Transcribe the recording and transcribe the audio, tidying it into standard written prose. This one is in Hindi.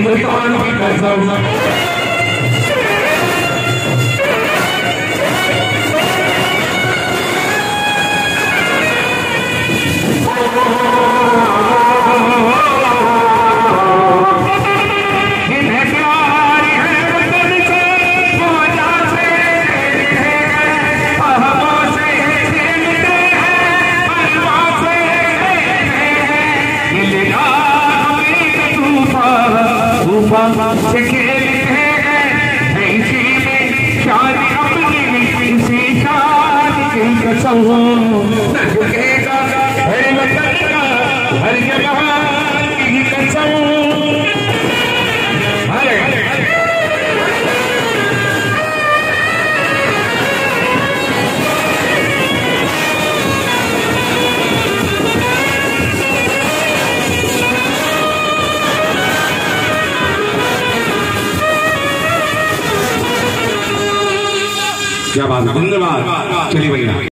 हिंदुस्तान की कसम। से खेलते हैं इसी में शादी अपनी इसी शादी की कसम। न झुकेगा हर वतन का हर जवान की कसम। क्या बात है, धन्यवाद। चलिए भैया।